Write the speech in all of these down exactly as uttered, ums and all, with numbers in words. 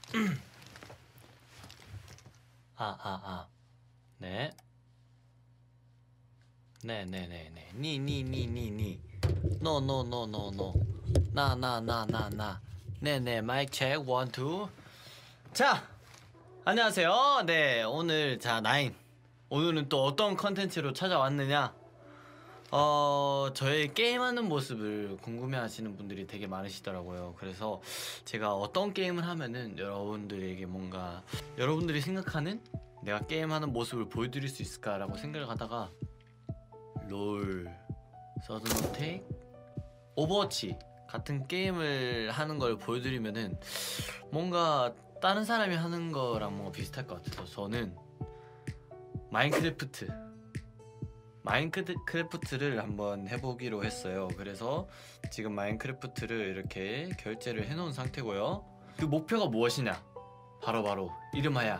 아, 아, 아. 네. 네, 네, 네, 네. 니, 니, 니, 니, 니. 노, 노, 노, 노, 노. 나, 나, 나, 나, 나. 네, 네. 마이크 체크 원, 투. 자, 안녕하세요. 네, 오늘 자, 나인. 오늘은 또 어떤 컨텐츠로 찾아왔느냐? 어, 저의 게임하는 모습을 궁금해하시는 분들이 되게 많으시더라고요. 그래서 제가 어떤 게임을 하면은 여러분들에게 뭔가 여러분들이 생각하는 내가 게임하는 모습을 보여드릴 수 있을까라고 생각을 하다가 롤, 서든어택, 오버워치 같은 게임을 하는 걸 보여드리면은 뭔가 다른 사람이 하는 거랑 뭔가 비슷할 것 같아서 저는 마인크래프트 마인크래프트를 한번 해보기로 했어요. 그래서 지금 마인크래프트를 이렇게 결제를 해놓은 상태고요. 그 목표가 무엇이냐? 바로바로 바로 이름하여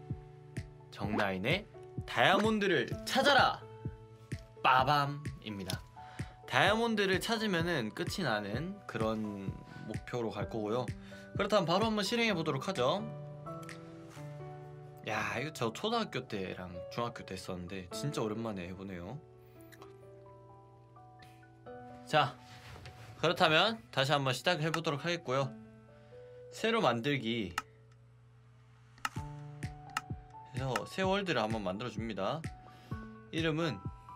정나인의 다이아몬드를 찾아라! 빠밤입니다. 다이아몬드를 찾으면은 끝이 나는 그런 목표로 갈 거고요. 그렇다면 바로 한번 실행해 보도록 하죠. 야, 이거 저 초등학교 때랑 중학교 때 했었는데 진짜 오랜만에 해보네요. 자, 그렇다면 다시 한번 시작해 보도록 하겠고요. 새로 만들기 해서 새 월드를 한번 만들어 줍니다. 이름은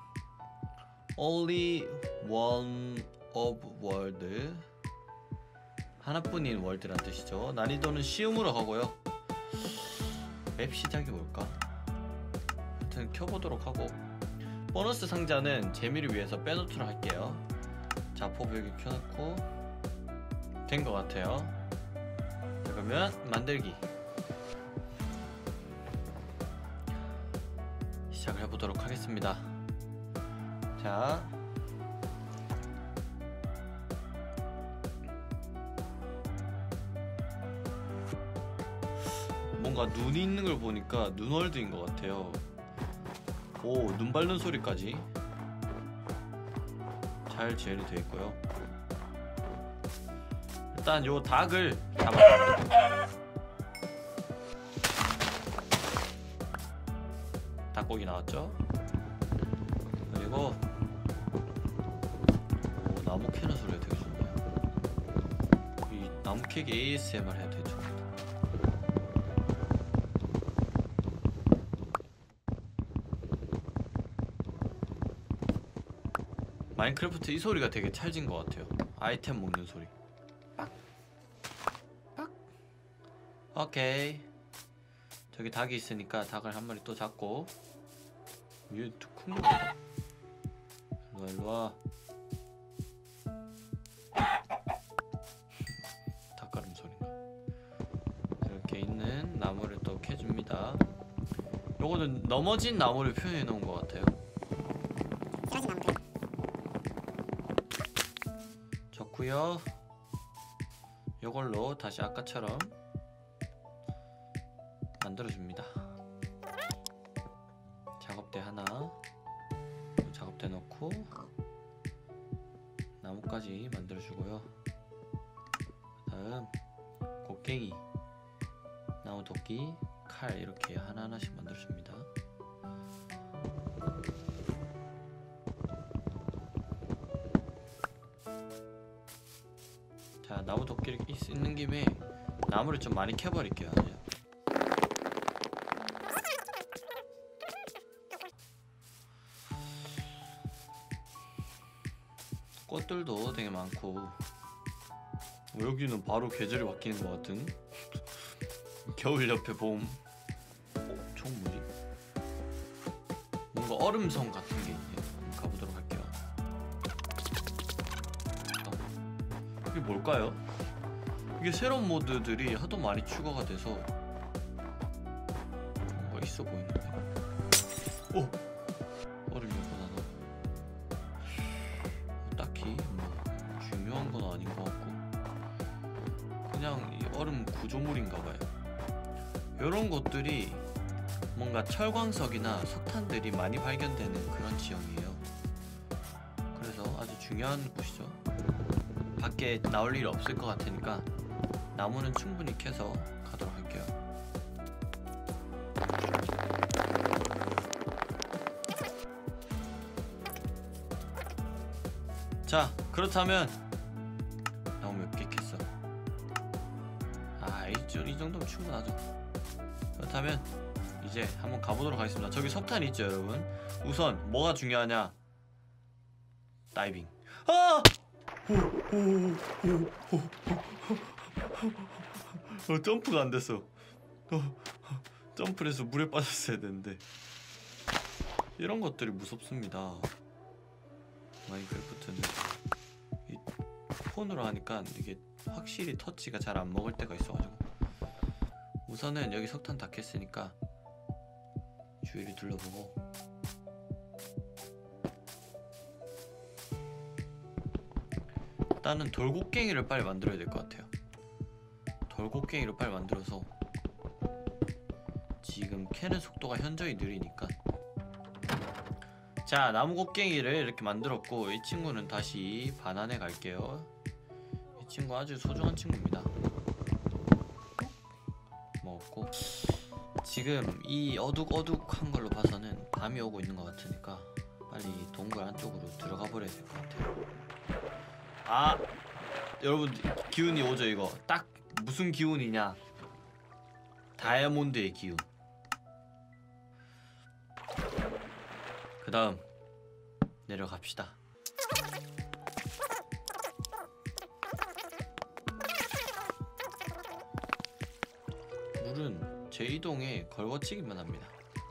Only One of World, 하나뿐인 월드란 뜻이죠. 난이도는 쉬움으로 하고요. 맵 시작이 뭘까? 하여튼 켜보도록 하고, 보너스 상자는 재미를 위해서 빼놓도록 할게요. 자포 여기 켜놓고 된 것 같아요. 자, 그러면 만들기 시작을 해보도록 하겠습니다. 자, 뭔가 눈이 있는 걸 보니까 눈월드인 것 같아요. 오, 눈 밟는 소리까지 잘 재현이 되어 있고요. 일단 요 닭을 잡아요. 닭고기 나왔죠? 그리고 오, 나무 캐는 소리가 되게 좋네요. 이 나무 캐기 에이에스엠알 해야 되죠. 마인크래프트 이 소리가 되게 찰진 것 같아요. 아이템 먹는 소리. 빡! 빡! 오케이. 저기 닭이 있으니까 닭을 한 마리 또 잡고. 얘 큰 거다. 일로와 일로와. 닭가름 소리가. 이렇게 있는 나무를 또 캐줍니다. 요거는 넘어진 나무를 표현해 놓은 것 같아요. 좋고요. 요걸로 다시 아까처럼 만들어줍니다. 작업대 하나, 작업대 넣고 나무까지 만들어주고요. 그 다음 곡괭이, 나무 도끼, 칼 이렇게 하나하나씩 만들어줍니다. 자, 나무 도끼를 있는 김에 나무를 좀 많이 캐버릴게요. 꽃들도 되게 많고, 여기는 바로 계절이 바뀌는 것 같은 겨울 옆에 봄. 어? 저건 뭐지? 뭔가 얼음성 같은 게 있네요. 한번 가보도록 할게요. 아, 이게 뭘까요? 이게 새로운 모드들이 하도 많이 추가가 돼서 뭔가 있어 보이는데. 오! 얼음이었구나. 너 딱히 뭐 중요한 건 아닌 것 같고 그냥 이 얼음 구조물인가봐요. 요런 곳들이 뭔가 철광석이나 석탄들이 많이 발견되는 그런 지형이에요. 그래서 아주 중요한 곳이죠. 밖에 나올 일 없을 것 같으니까 나무는 충분히 캐서 가도록 할게요. 자, 그렇다면 나무 몇 개 캤어? 아, 이, 이 정도면 충분하죠. 그렇다면 이제 한번 가보도록 하겠습니다. 저기 석탄이 있죠, 여러분. 우선 뭐가 중요하냐? 다이빙. 아! 어, 점프가 안 됐어. 어, 점프를 해서 물에 빠졌어야 되는데. 이런 것들이 무섭습니다. 마인크래프트는 이 폰으로 하니까 이게 확실히 터치가 잘 안 먹을 때가 있어가지고. 우선은 여기 석탄 다 캤으니까 주위를 둘러보고. 일단은 돌곡갱이를 빨리 만들어야 될 것 같아요. 돌곡갱이를 빨리 만들어서, 지금 캐는 속도가 현저히 느리니까. 자, 나무곡갱이를 이렇게 만들었고, 이 친구는 다시 반환해 갈게요. 이 친구 아주 소중한 친구입니다. 먹었고, 지금 이 어둑어둑한 걸로 봐서는 밤이 오고 있는 것 같으니까 빨리 동굴 안쪽으로 들어가 버려야 될 것 같아요. 아, 여러분 기운이 오죠. 이거 딱 무슨 기운이냐? 다이아몬드의 기운. 그 다음 내려갑시다. 물은 제 이동에 걸거치기만 합니다.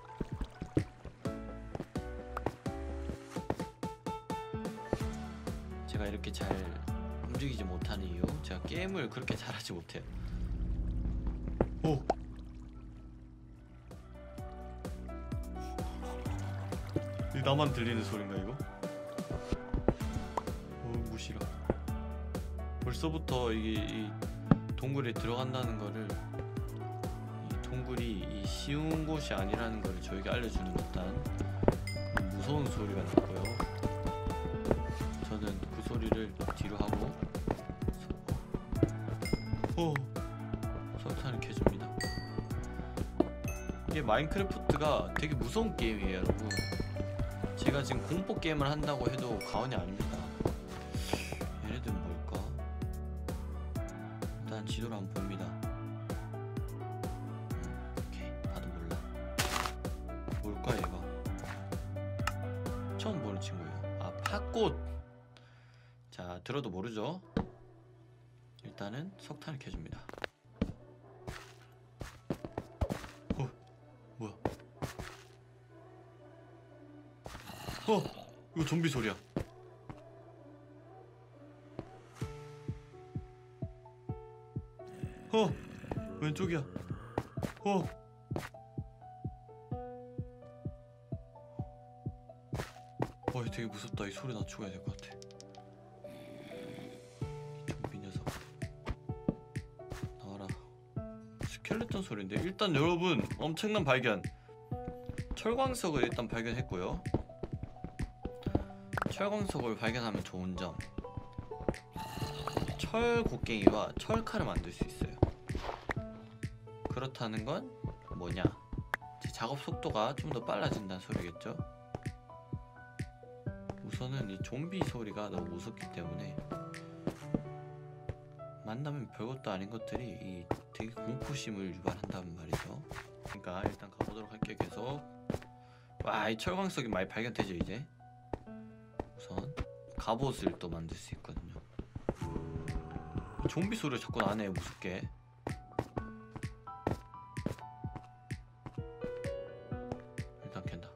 제가 이렇게 잘 움직이지 못하는 이유, 제가 게임을 그렇게 잘하지 못해요. 오! 이 나만 들리는 소린가 이거? 어, 무시라. 벌써부터 이게 이 동굴에 들어간다는 거를, 이 동굴이 이 쉬운 곳이 아니라는 거를 저에게 알려주는 듯한 그런 무서운 소리가 났고요. 저는 그 소리를 뒤로 하고 어, 석탄을 캐줍니다. 이게 마인크래프트가 되게 무서운 게임이에요, 여러분. 제가 지금 공포 게임을 한다고 해도 과언이 아닙니다. 얘네들은 뭘까? 일단 지도를 한번 봅니다. 음, 오케이, 봐도 몰라. 뭘까 얘가? 처음 보는 친구예요. 아, 팥꽃! 자, 들어도 모르죠? 일단은 석탄을 캐줍니다. 어, 뭐야? 어, 이거 좀비 소리야. 어, 왼쪽이야. 어. 어, 되게 무섭다. 이 소리 낮추고 해야 될 것 같아. 스켈레톤 소리인데, 일단 여러분 엄청난 발견. 철광석을 일단 발견했고요. 철광석을 발견하면 좋은 점, 철곡갱이와 철칼을 만들 수 있어요. 그렇다는 건 뭐냐? 제 작업 속도가 좀 더 빨라진다는 소리겠죠? 우선은 이 좀비 소리가 너무 무섭기 때문에 만나면 별것도 아닌 것들이 이 되게 공포심을 유발한다는 말이죠. 그러니까 일단 가보도록 할게요. 계속. 와, 이 철광석이 많이 발견되죠. 이제 우선 갑옷을 또 만들 수 있거든요. 좀비 소리를 자꾸 나네, 무섭게. 일단 캔다.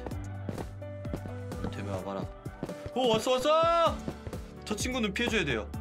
되면 와봐라. 오, 왔어 왔어! 저 친구는 피해줘야 돼요.